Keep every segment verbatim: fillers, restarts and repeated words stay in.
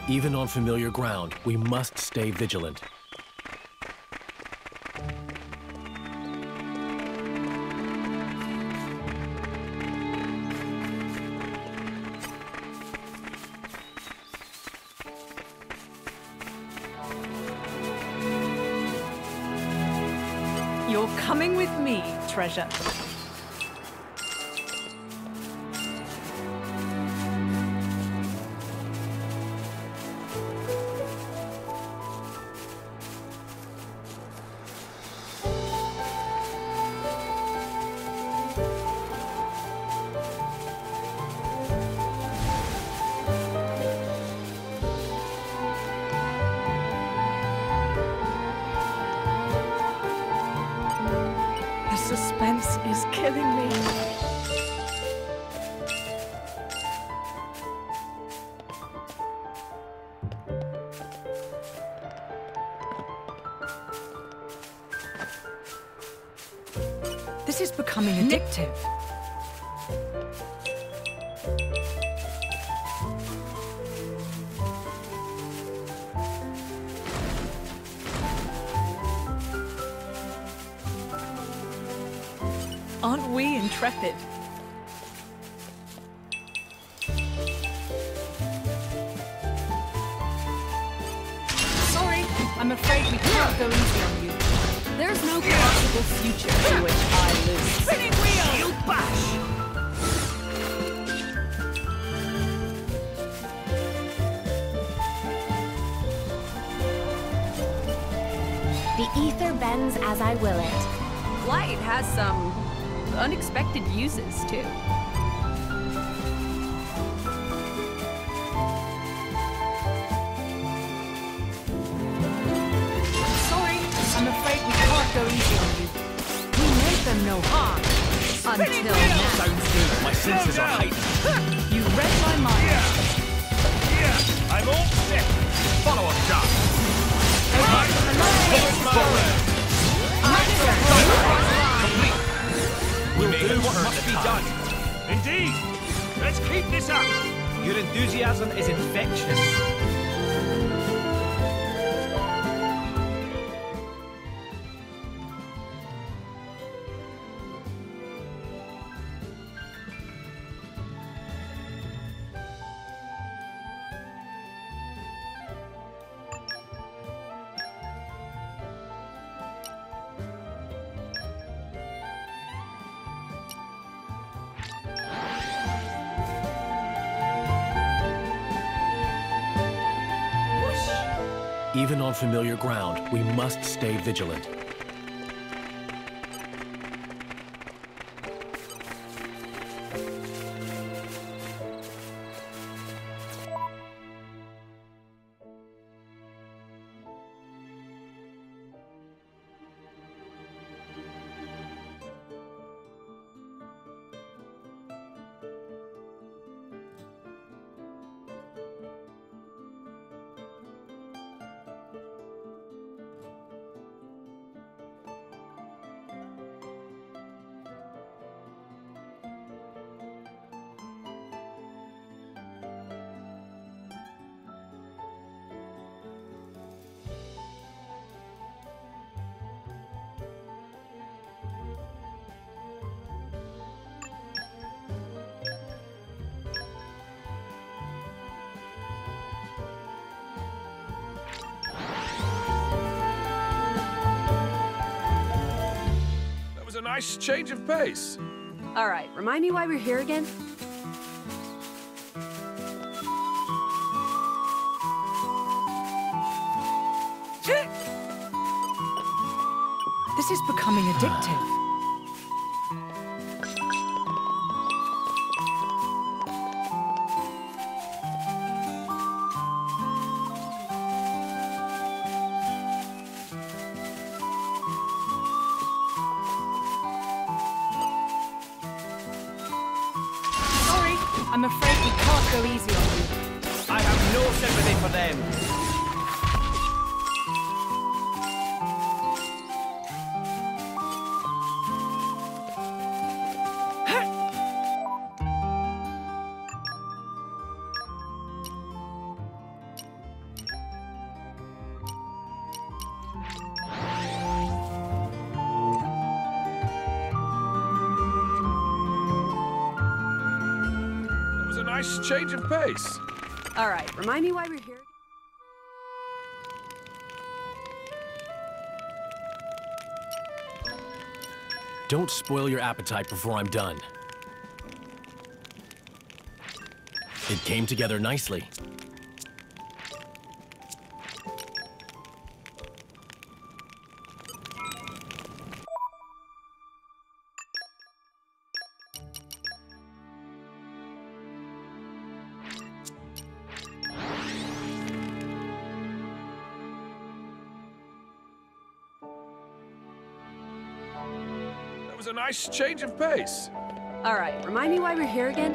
Even on familiar ground, we must stay vigilant. You're coming with me, treasure. Suspense is killing me. This is becoming addictive. Aren't we intrepid? Sorry, I'm afraid we can't go easy on you. There's no possible future to which I lose. Spinning wheel! You bash! The ether bends as I will it. Light has some unexpected uses, too. Sorry, I'm afraid we can't go easy on you. We made them no harm. Until now. Sounds good. My senses are heightened. You read my mind. Yeah. Yeah. I'm all set. Follow up, Doc. Right. We'll do what must be done. Indeed. Let's keep this up. Your enthusiasm is infectious. Even on familiar ground, we must stay vigilant. A nice change of pace. All right, remind me why we're here again? This is becoming addictive. I'm afraid we can't go easy on you. I have no sympathy for them. nice change of pace. All right, remind me why we're here. Don't spoil your appetite before I'm done. It came together nicely. That was a nice change of pace. All right, remind me why we're here again.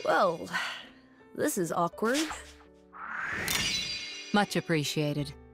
Well, this is awkward. Much appreciated.